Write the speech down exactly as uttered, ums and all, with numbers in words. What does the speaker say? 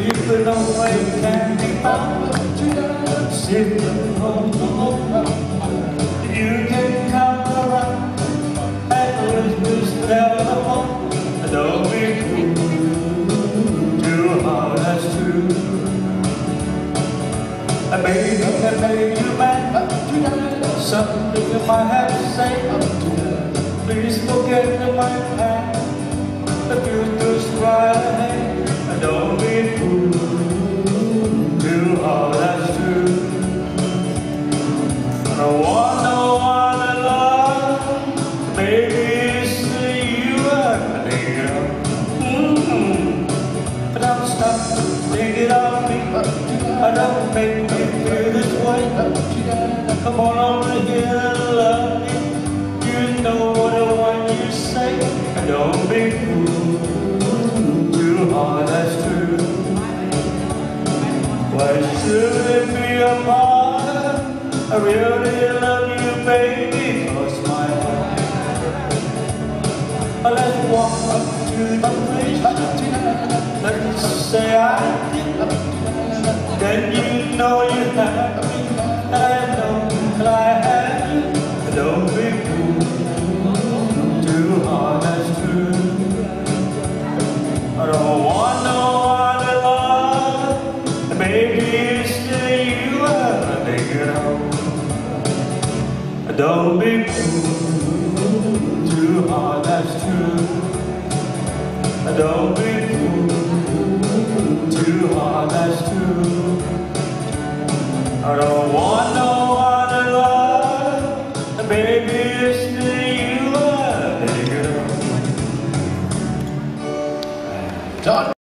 People always can be found sitting home alone. You can come around and lose telephone. Don't be fooled, too hard, that's true. I baby, I made you mad. Something if I have to say, please forget my past. The future's right ahead. Don't be fooled, too hard, that's true. I don't want no one to love, baby, it's you I think of. Mm-hmm. But I'm stuck, thinking of me. I don't make me feel this way. Come on over here and love me. You know what I want you to say. Don't be fooled, too hard, that's true. Why should it be a part? I really love you, baby, cross my heart. Let's walk up to the place. Let's say I did. Then you know you have me, and I know that I have you. Don't be fooled, too hard, that's true. I don't want no one to love, baby, it's still you I'm thinking of. Don't be fooled, too hard, that's true. Don't be fooled, too hard, that's true. I don't want no one to love, baby, it's still you I'm thinking of.